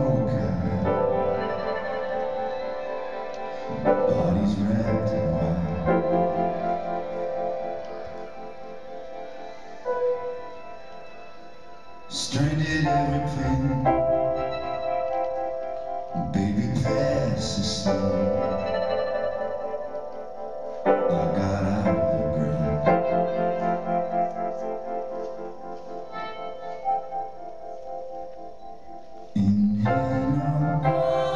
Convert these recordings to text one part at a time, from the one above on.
Bodies wrapped in white. Stranded airplane, baby fast asleep. I got out of the grave. Inhale on.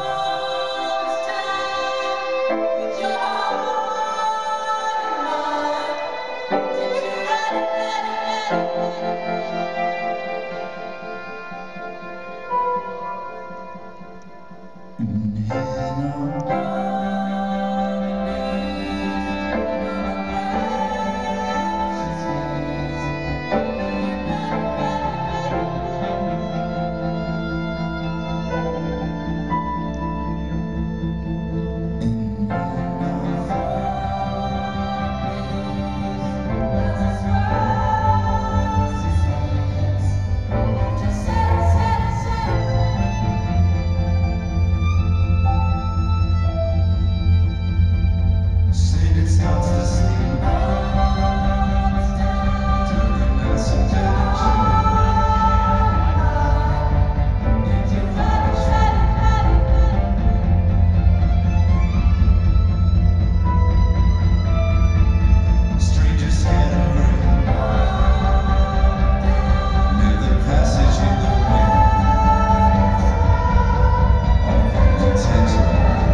Starts to sleep. Turning massive damage. Strangers scattering near the passage in the wind. All things intentional.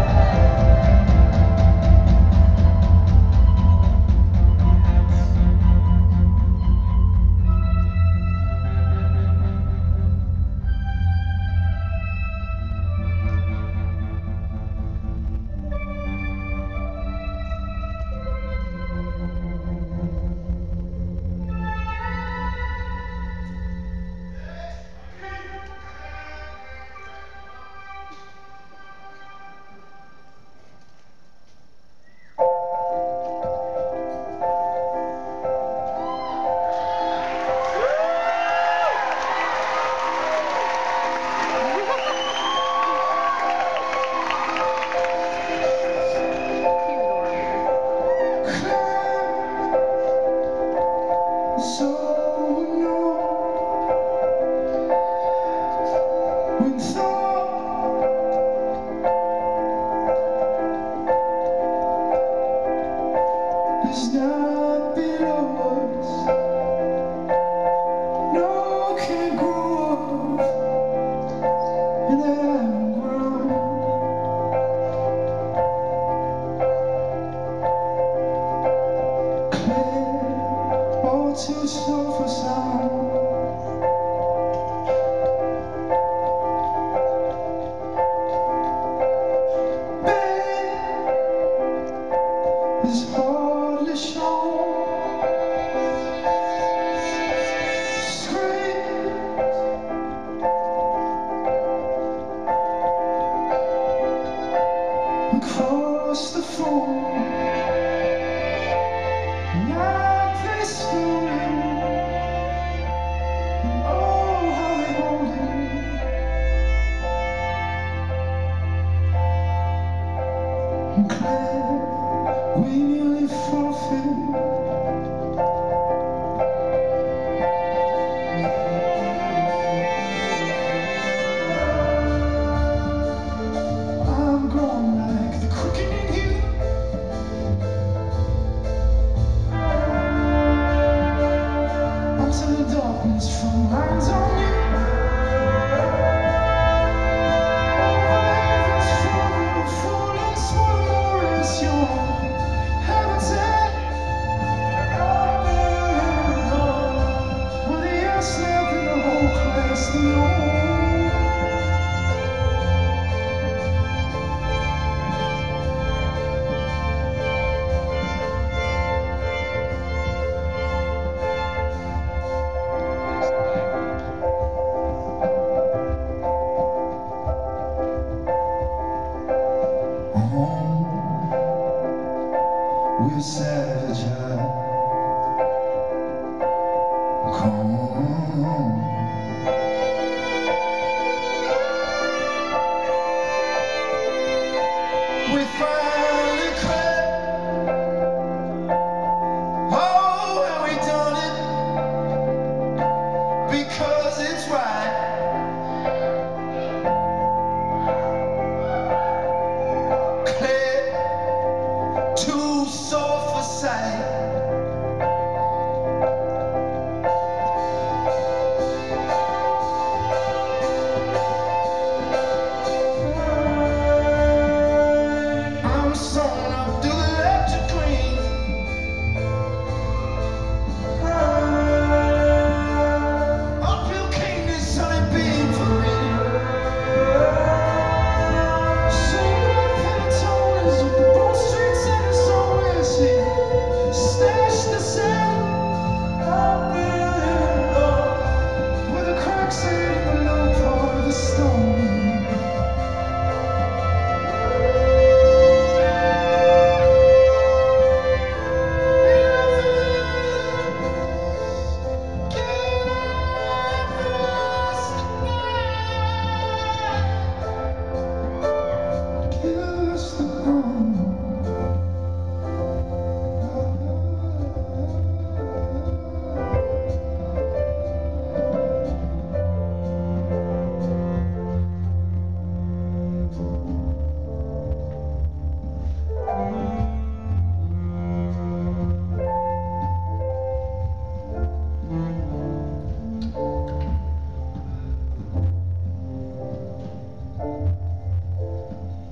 So no, when thought is not below us, no can grow up, and that I will grow. Clear, all too slow for some. Is hardly shown. Screams across the phone. Like they stolen. Oh, how they hold it. Claire, we nearly forfeit. I'm growing like the crooked in you. Onto the darkness from lines on you. Over heavens full of falling small glorious your habitat. Where the air snap in the whole class alone. We're savage, come on.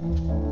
Thank